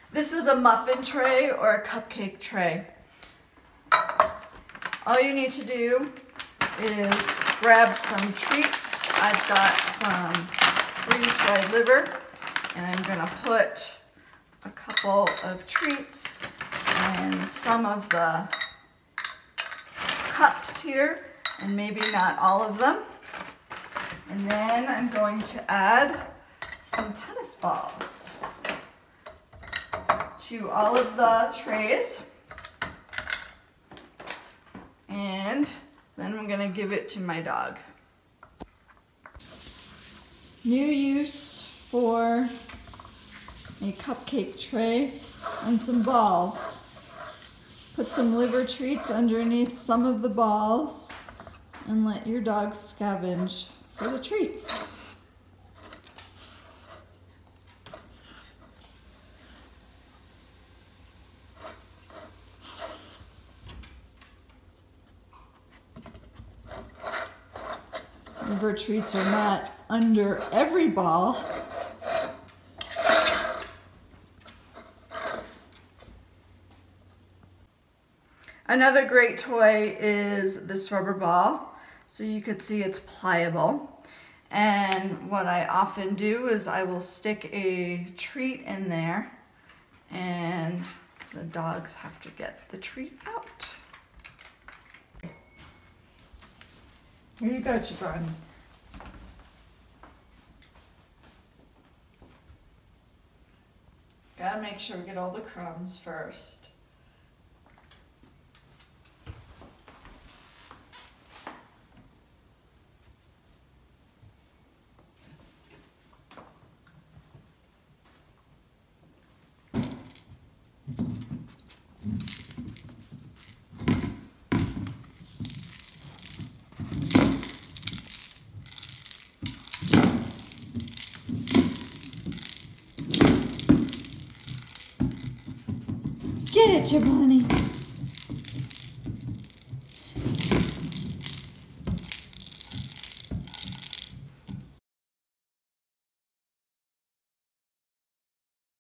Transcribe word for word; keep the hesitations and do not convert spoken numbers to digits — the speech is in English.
This is a muffin tray or a cupcake tray. All you need to do is grab some treats. I've got some freeze-dried liver, and I'm gonna put a couple of treats and some of the cups here, and maybe not all of them. And then I'm going to add some tennis balls to all of the trays. And then I'm gonna give it to my dog. New use for a cupcake tray and some balls. Put some liver treats underneath some of the balls and let your dog scavenge for the treats. Liver treats are not under every ball. Another great toy is this rubber ball. So you could see it's pliable. And what I often do is I will stick a treat in there and the dogs have to get the treat out. Here you go, Chobani. Gotta make sure we get all the crumbs first. Get it, Chobani.